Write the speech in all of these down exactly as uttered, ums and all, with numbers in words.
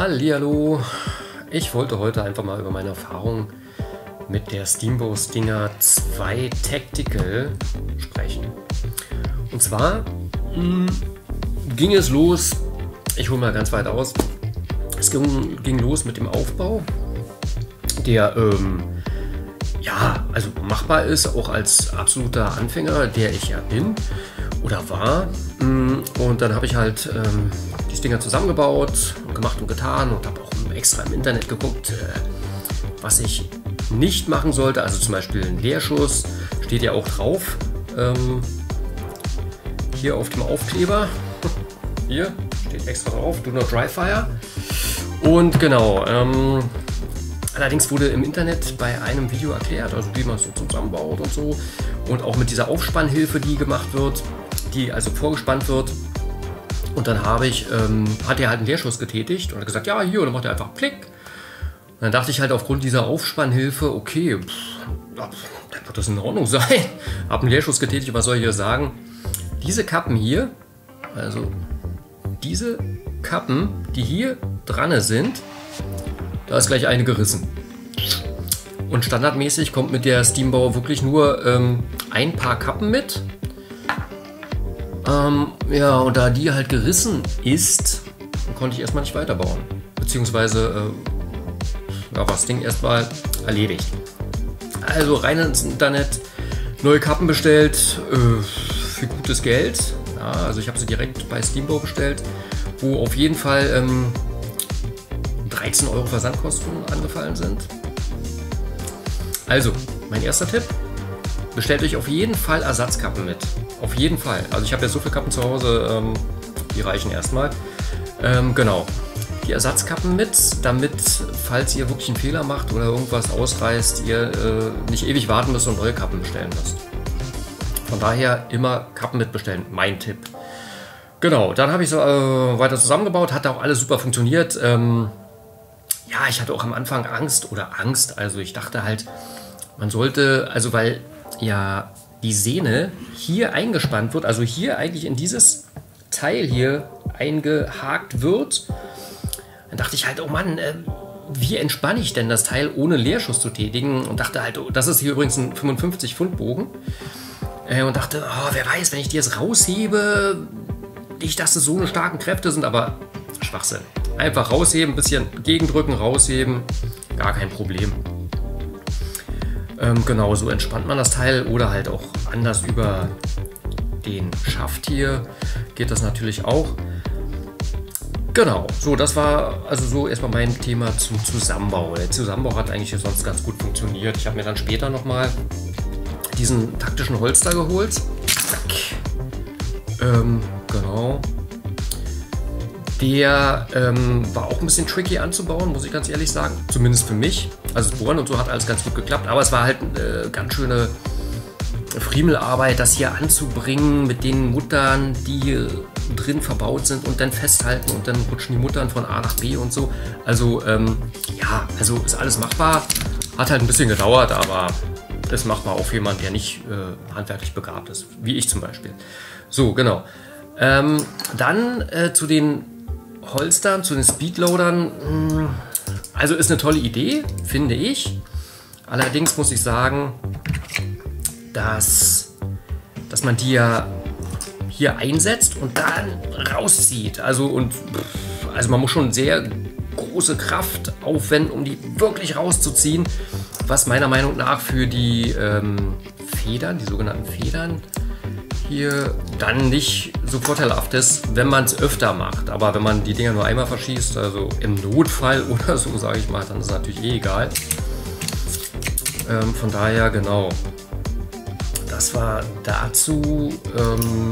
Hallihallo, ich wollte heute einfach mal über meine Erfahrung mit der SteamBow Stinger zwei Tactical sprechen. Und zwar mh, ging es los, ich hole mal ganz weit aus, es ging, ging los mit dem Aufbau, der ähm, ja, also machbar ist, auch als absoluter Anfänger, der ich ja bin oder war. Und dann habe ich halt ähm, die Stinger zusammengebaut und gemacht und getan und habe auch extra im Internet geguckt, äh, was ich nicht machen sollte. Also zum Beispiel ein Leerschuss steht ja auch drauf, ähm, hier auf dem Aufkleber. Hier steht extra drauf, Do not dry fire. Und genau, ähm, allerdings wurde im Internet bei einem Video erklärt, also wie man es so zusammenbaut und so. Und auch mit dieser Aufspannhilfe, die gemacht wird, die also vorgespannt wird. Und dann habe ich, ähm, hat er halt einen Leerschuss getätigt und hat gesagt, ja, hier, und dann macht er einfach Klick. Und dann dachte ich halt aufgrund dieser Aufspannhilfe, okay, pff, dann wird das in Ordnung sein. Habe einen Leerschuss getätigt, was soll ich hier sagen? Diese Kappen hier, also diese Kappen, die hier dran sind, da ist gleich eine gerissen. Und standardmäßig kommt mit der SteamBow wirklich nur ähm, ein paar Kappen mit. Ähm, ja, und da die halt gerissen ist, konnte ich erstmal nicht weiterbauen. Beziehungsweise äh, ja, war das Ding erstmal erledigt. Also rein ins Internet, neue Kappen bestellt, äh, für gutes Geld. Ja, also ich habe sie direkt bei SteamBow bestellt, wo auf jeden Fall ähm, dreizehn Euro Versandkosten angefallen sind. Also, mein erster Tipp, bestellt euch auf jeden Fall Ersatzkappen mit. Auf jeden Fall. Also ich habe ja so viele Kappen zu Hause, ähm, die reichen erstmal. Ähm, genau, die Ersatzkappen mit, damit, falls ihr wirklich einen Fehler macht oder irgendwas ausreißt, ihr äh, nicht ewig warten müsst und neue Kappen bestellen müsst. Von daher immer Kappen mitbestellen, mein Tipp. Genau, dann habe ich so äh, weiter zusammengebaut, hat auch alles super funktioniert. Ähm, ja, ich hatte auch am Anfang Angst oder Angst, also ich dachte halt, man sollte, also weil ja die Sehne hier eingespannt wird, also hier eigentlich in dieses Teil hier eingehakt wird, dann dachte ich halt, oh Mann, äh, wie entspanne ich denn das Teil ohne Leerschuss zu tätigen? Und dachte halt, oh, das ist hier übrigens ein fünfundfünfzig Pfund Bogen. Äh, und dachte, oh, wer weiß, wenn ich die jetzt raushebe, nicht, dass es so eine starken Kräfte sind, aber Schwachsinn. Einfach rausheben, ein bisschen gegendrücken, rausheben, gar kein Problem. Ähm, genau, so entspannt man das Teil oder halt auch anders über den Schaft hier geht das natürlich auch. Genau, so das war also so erstmal mein Thema zum Zusammenbau. Der Zusammenbau hat eigentlich sonst ganz gut funktioniert. Ich habe mir dann später nochmal diesen taktischen Holster geholt. Zack. Ähm, genau. Der ähm, war auch ein bisschen tricky anzubauen, muss ich ganz ehrlich sagen. Zumindest für mich. Also das Bohren und so hat alles ganz gut geklappt. Aber es war halt äh, ganz schöne Friemelarbeit, das hier anzubringen mit den Muttern, die hier drin verbaut sind und dann festhalten. Und dann rutschen die Muttern von A nach B und so. Also ähm, ja, also ist alles machbar. Hat halt ein bisschen gedauert, aber ist machbar auch für jemanden, der nicht äh, handwerklich begabt ist. Wie ich zum Beispiel. So, genau. Ähm, dann äh, zu den Holstern, zu den Speedloadern, also ist eine tolle Idee, finde ich. Allerdings muss ich sagen, dass, dass man die ja hier einsetzt und dann rauszieht. Also, und, also man muss schon sehr große Kraft aufwenden, um die wirklich rauszuziehen, was meiner Meinung nach für die ähm, Federn, die sogenannten Federn, hier dann nicht so vorteilhaft ist, wenn man es öfter macht. Aber wenn man die Dinger nur einmal verschießt, also im Notfall oder so, sage ich mal, dann ist es natürlich eh egal. Ähm, von daher, genau. Das war dazu. Ähm,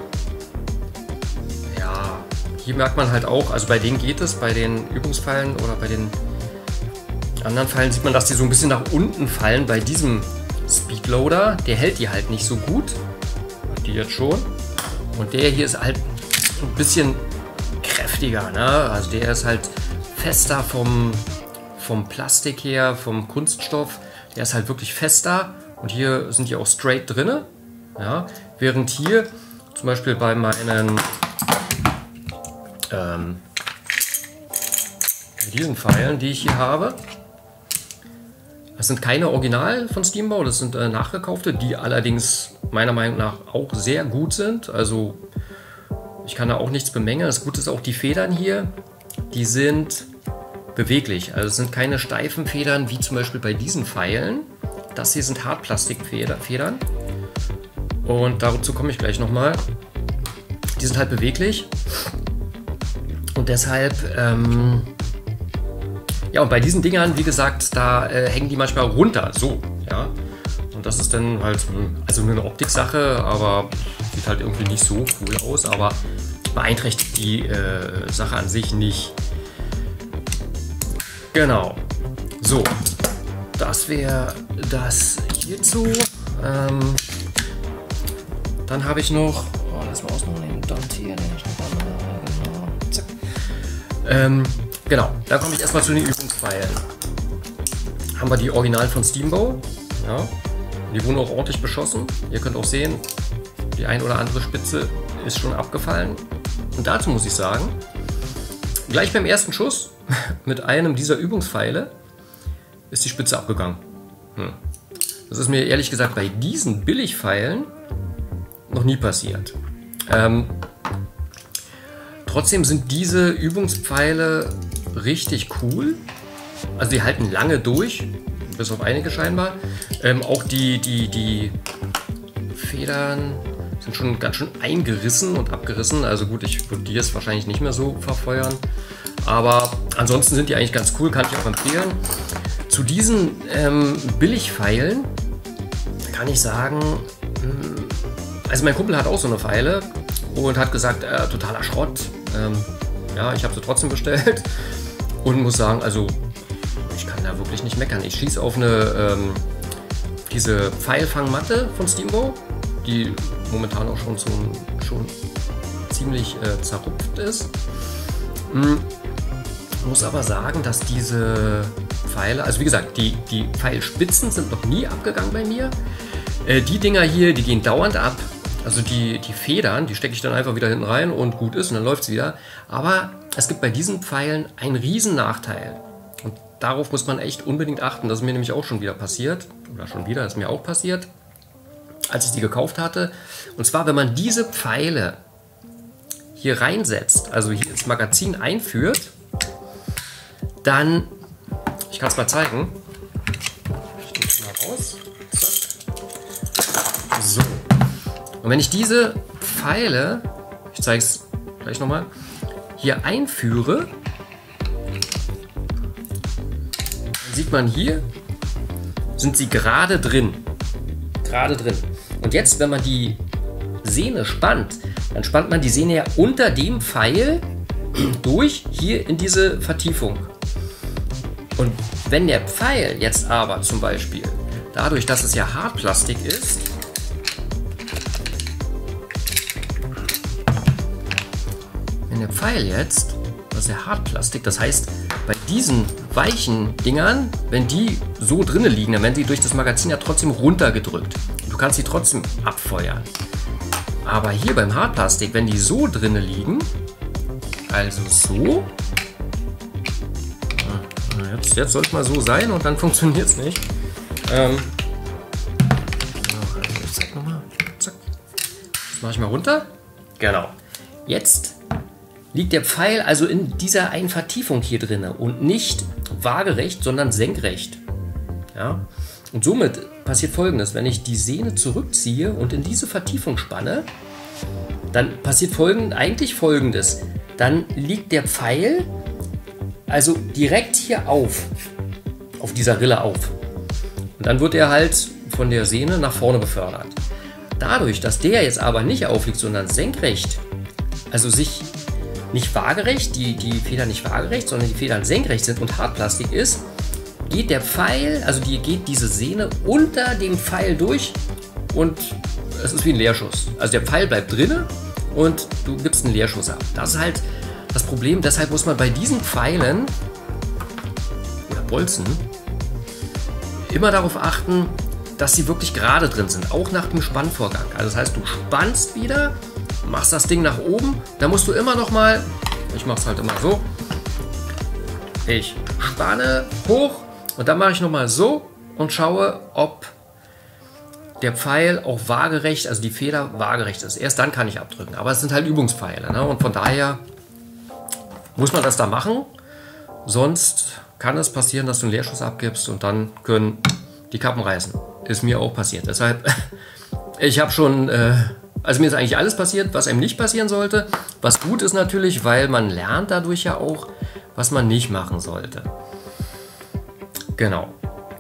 ja, hier merkt man halt auch, also bei denen geht es, bei den Übungspfeilen oder bei den anderen Pfeilen sieht man, dass die so ein bisschen nach unten fallen. Bei diesem Speedloader, der hält die halt nicht so gut. Die jetzt schon. Und der hier ist halt ein bisschen kräftiger, ne? Also der ist halt fester vom, vom Plastik her, vom Kunststoff. Der ist halt wirklich fester und hier sind die auch straight drinne. Ja? Während hier zum Beispiel bei meinen ähm, Bei diesen Pfeilen, die ich hier habe, das sind keine Original von Steamboat, das sind äh, nachgekaufte, die allerdings meiner Meinung nach auch sehr gut sind. Also ich kann da auch nichts bemängeln. Das Gute ist auch die Federn hier, die sind beweglich. Also es sind keine steifen Federn wie zum Beispiel bei diesen Pfeilen. Das hier sind Hartplastikfedern und dazu komme ich gleich nochmal. Die sind halt beweglich und deshalb ähm, ja, und bei diesen Dingern, wie gesagt, da äh, hängen die manchmal runter, so, ja. Und das ist dann halt, also nur eine Optiksache, aber sieht halt irgendwie nicht so cool aus, aber beeinträchtigt die äh, Sache an sich nicht. Genau. So, das wäre das hierzu. Ähm, dann habe ich noch, oh, lass mal ausmachen, den Dante hier, den genau, zack. Ähm, Genau, da komme ich erstmal zu den Übungspfeilen. Haben wir die Original von Steamboat. Ja, die wurden auch ordentlich beschossen. Ihr könnt auch sehen, die ein oder andere Spitze ist schon abgefallen. Und dazu muss ich sagen, gleich beim ersten Schuss mit einem dieser Übungspfeile ist die Spitze abgegangen. Hm. Das ist mir ehrlich gesagt bei diesen Billigpfeilen noch nie passiert. Ähm, Trotzdem sind diese Übungspfeile richtig cool. Also die halten lange durch, bis auf einige scheinbar. Ähm, auch die, die, die Federn sind schon ganz schön eingerissen und abgerissen. Also gut, ich würde die jetzt wahrscheinlich nicht mehr so verfeuern. Aber ansonsten sind die eigentlich ganz cool, kann ich auch empfehlen. Zu diesen ähm, Billigpfeilen kann ich sagen, also mein Kumpel hat auch so eine Pfeile und hat gesagt, äh, totaler Schrott. Ähm, ja, ich habe sie trotzdem bestellt und muss sagen, also ich kann da wirklich nicht meckern. Ich schieße auf eine ähm, diese Pfeilfangmatte von Steamboat, die momentan auch schon, so, schon ziemlich äh, zerrupft ist. Hm. Muss aber sagen, dass diese Pfeile, also wie gesagt, die, die Pfeilspitzen sind noch nie abgegangen bei mir. Äh, die Dinger hier, die gehen dauernd ab. Also die, die Federn, die stecke ich dann einfach wieder hinten rein und gut ist und dann läuft es wieder. Aber es gibt bei diesen Pfeilen einen riesen Nachteil. Und darauf muss man echt unbedingt achten. Das ist mir nämlich auch schon wieder passiert. Oder schon wieder, das ist mir auch passiert, als ich die gekauft hatte. Und zwar, wenn man diese Pfeile hier reinsetzt, also hier ins Magazin einführt, dann, ich kann es mal zeigen. Ich nehme es mal raus. Zack. So. Und wenn ich diese Pfeile, ich zeige es gleich nochmal, hier einführe, dann sieht man hier, sind sie gerade drin. Gerade drin. Und jetzt, wenn man die Sehne spannt, dann spannt man die Sehne ja unter dem Pfeil durch hier in diese Vertiefung. Und wenn der Pfeil jetzt aber zum Beispiel, dadurch, dass es ja Hartplastik ist, wenn der Pfeil jetzt, das ist ja Hartplastik, das heißt, bei diesen weichen Dingern, wenn die so drinnen liegen, dann werden sie durch das Magazin ja trotzdem runtergedrückt. Du kannst sie trotzdem abfeuern. Aber hier beim Hartplastik, wenn die so drinnen liegen, also so, jetzt, jetzt soll es mal so sein und dann funktioniert es nicht. Ähm, ich zeig nochmal. Zack. Das mache ich mal runter. Genau. Jetzt liegt der Pfeil also in dieser einen Vertiefung hier drin und nicht waagerecht, sondern senkrecht. Ja? Und somit passiert Folgendes: Wenn ich die Sehne zurückziehe und in diese Vertiefung spanne, dann passiert folgend, eigentlich Folgendes. Dann liegt der Pfeil also direkt hier auf, auf dieser Rille auf. Und dann wird er halt von der Sehne nach vorne befördert. Dadurch, dass der jetzt aber nicht aufliegt, sondern senkrecht, also sich nicht waagerecht, die, die Federn nicht waagerecht, sondern die Federn senkrecht sind und Hartplastik ist, geht der Pfeil, also die, geht diese Sehne unter dem Pfeil durch und es ist wie ein Leerschuss. Also der Pfeil bleibt drinne und du gibst einen Leerschuss ab. Das ist halt das Problem, deshalb muss man bei diesen Pfeilen oder Bolzen immer darauf achten, dass sie wirklich gerade drin sind, auch nach dem Spannvorgang. Also das heißt, du spannst wieder, machst das Ding nach oben, dann musst du immer noch mal, ich mache es halt immer so, Ich spanne hoch und dann mache ich nochmal so und schaue, ob der Pfeil auch waagerecht, also die Feder waagerecht ist. Erst dann kann ich abdrücken. Aber es sind halt Übungspfeile, ne? Und von daher muss man das da machen. Sonst kann es passieren, dass du einen Leerschuss abgibst und dann können die Kappen reißen. Ist mir auch passiert. Deshalb, ich habe schon, äh, also mir ist eigentlich alles passiert, was einem nicht passieren sollte. Was gut ist natürlich, weil man lernt dadurch ja auch, was man nicht machen sollte. Genau.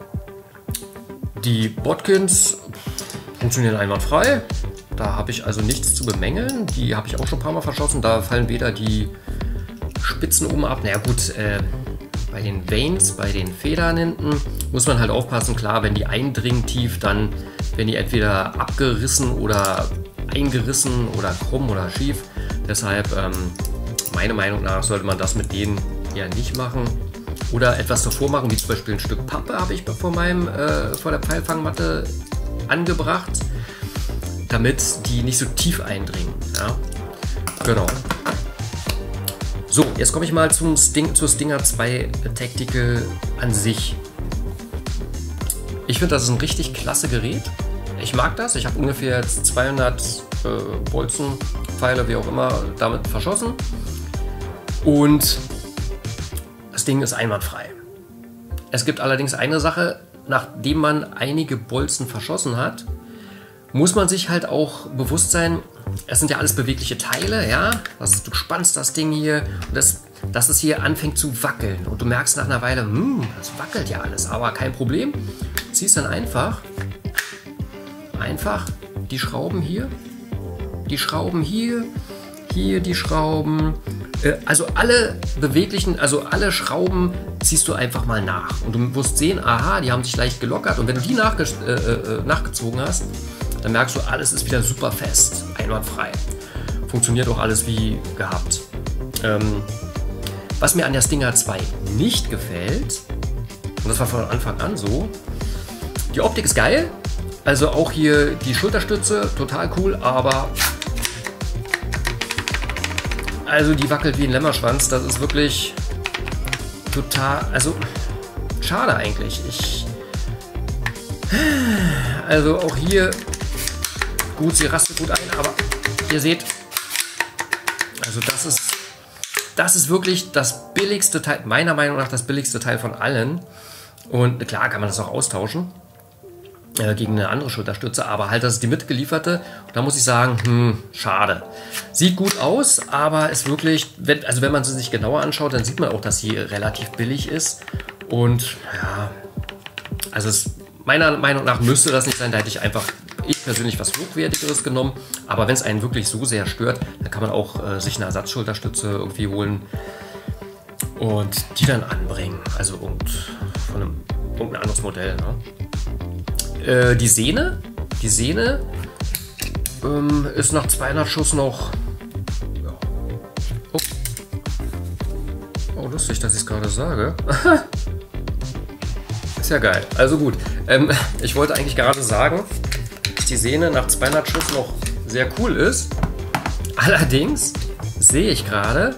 Die Bodkins funktionieren einwandfrei. Da habe ich also nichts zu bemängeln. Die habe ich auch schon ein paar Mal verschossen. Da fallen weder die Spitzen oben ab. Na ja, gut, äh, bei den Vanes, bei den Federn hinten, muss man halt aufpassen. Klar, wenn die eindringen tief, dann werden die entweder abgerissen oder eingerissen oder krumm oder schief. Deshalb, ähm, meiner Meinung nach, sollte man das mit denen ja nicht machen. Oder etwas davor machen, wie zum Beispiel ein Stück Pappe habe ich vor, meinem, äh, vor der Pfeilfangmatte angebracht, damit die nicht so tief eindringen. Ja? Genau. So, jetzt komme ich mal zum Sting, zur Stinger zwei Tactical an sich. Ich finde, das ist ein richtig klasse Gerät. Ich mag das. Ich habe ungefähr jetzt zweihundert äh, Bolzen, Pfeile, wie auch immer, damit verschossen. Und das Ding ist einwandfrei. Es gibt allerdings eine Sache, nachdem man einige Bolzen verschossen hat, muss man sich halt auch bewusst sein, es sind ja alles bewegliche Teile, ja. Das, du spannst das Ding hier und das, dass es hier anfängt zu wackeln. Und du merkst nach einer Weile, hm, das wackelt ja alles, aber kein Problem. Ziehst dann einfach, einfach die Schrauben hier, die Schrauben hier, hier die Schrauben. Also alle beweglichen, also alle Schrauben ziehst du einfach mal nach. Und du musst sehen, aha, die haben sich leicht gelockert. Und wenn du die nachge äh, äh, nachgezogen hast, dann merkst du, alles ist wieder super fest, einwandfrei. Funktioniert auch alles wie gehabt. Ähm, was mir an der Stinger zwei nicht gefällt, und das war von Anfang an so, die Optik ist geil. Also auch hier die Schulterstütze, total cool, aber also die wackelt wie ein Lämmerschwanz. Das ist wirklich total, also schade eigentlich. Ich, also auch hier, gut, sie rastet gut ein, aber ihr seht, also das ist, das ist wirklich das billigste Teil, meiner Meinung nach das billigste Teil von allen. Und klar kann man das auch austauschen äh, gegen eine andere Schulterstütze, aber halt, das ist die mitgelieferte. Und da muss ich sagen, hm, schade. Sieht gut aus, aber ist wirklich, wenn, also wenn man sie sich genauer anschaut, dann sieht man auch, dass sie relativ billig ist. Und ja, also es, meiner Meinung nach müsste das nicht sein, da hätte ich einfach, ich persönlich, was Hochwertigeres genommen. Aber wenn es einen wirklich so sehr stört, dann kann man auch äh, sich eine Ersatzschulterstütze irgendwie holen und die dann anbringen. Also und von einem, irgendein anderes Modell. Ne? Äh, die Sehne, die Sehne ähm, ist nach zweihundert Schuss noch. Ja. Oh. Oh, lustig, dass ich es gerade sage. Ist ja geil. Also gut. Ähm, ich wollte eigentlich gerade sagen, dass die Sehne nach zweihundert Schuss noch sehr cool ist. Allerdings sehe ich gerade,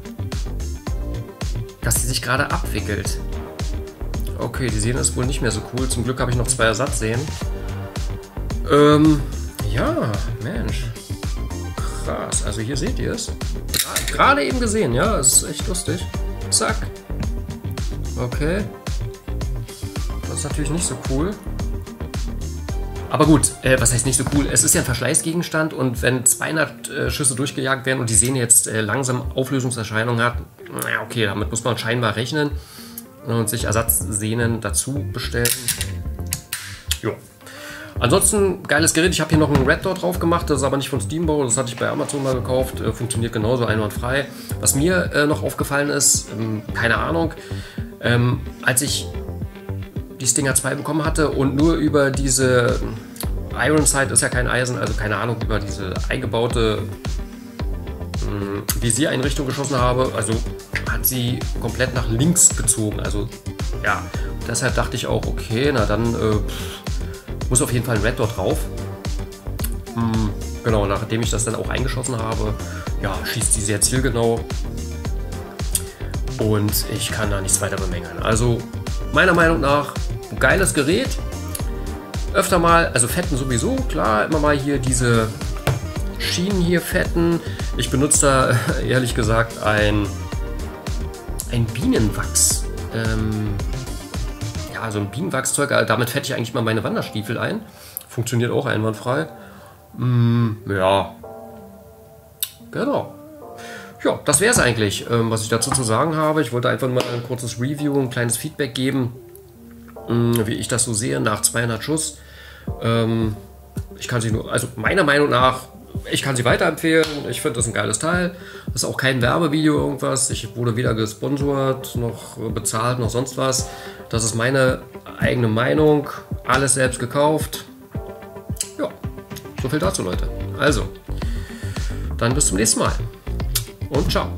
dass sie sich gerade abwickelt. Okay, die Sehne ist wohl nicht mehr so cool. Zum Glück habe ich noch zwei Ersatzsehnen. Ähm, ja, Mensch. Krass. Also hier seht ihr es. Gerade eben gesehen, ja. Es ist echt lustig. Zack. Okay. Das ist natürlich nicht so cool. Aber gut, äh, was heißt nicht so cool? Es ist ja ein Verschleißgegenstand und wenn zweihundert äh, Schüsse durchgejagt werden und die Sehne jetzt äh, langsam Auflösungserscheinungen hat, naja, okay, damit muss man scheinbar rechnen und sich Ersatzsehnen dazu bestellen. Jo. Ansonsten, geiles Gerät. Ich habe hier noch einen Red Dot drauf gemacht, das ist aber nicht von Steamboat, das hatte ich bei Amazon mal gekauft. Äh, funktioniert genauso einwandfrei. Was mir äh, noch aufgefallen ist, ähm, keine Ahnung, ähm, als ich die Stinger zwei bekommen hatte und nur über diese Iron Sight, ist ja kein Eisen, also keine Ahnung, über diese eingebaute mh, Visiereinrichtung geschossen habe, also hat sie komplett nach links gezogen, also ja, deshalb dachte ich auch, okay, na dann äh, pff, muss auf jeden Fall ein Red Dot drauf. Mh, genau, nachdem ich das dann auch eingeschossen habe, ja, schießt sie sehr zielgenau. und ich kann da nichts weiter bemängeln. Also meiner Meinung nach ein geiles Gerät. Öfter mal, also fetten sowieso, klar, immer mal hier diese Schienen hier fetten. Ich benutze da ehrlich gesagt ein, ein Bienenwachs. Ähm, ja, so ein Bienenwachszeug. Damit fette ich eigentlich mal meine Wanderstiefel ein. Funktioniert auch einwandfrei. Mm, ja, genau. Ja, das wäre es eigentlich, ähm, was ich dazu zu sagen habe. Ich wollte einfach mal ein kurzes Review, ein kleines Feedback geben, mh, wie ich das so sehe nach zweihundert Schuss. Ähm, ich kann sie nur, also meiner Meinung nach, ich kann sie weiterempfehlen. Ich finde das ein geiles Teil. Das ist auch kein Werbevideo irgendwas. Ich wurde weder gesponsert, noch bezahlt, noch sonst was. Das ist meine eigene Meinung. Alles selbst gekauft. Ja, so viel dazu, Leute. Also, dann bis zum nächsten Mal. Und ciao.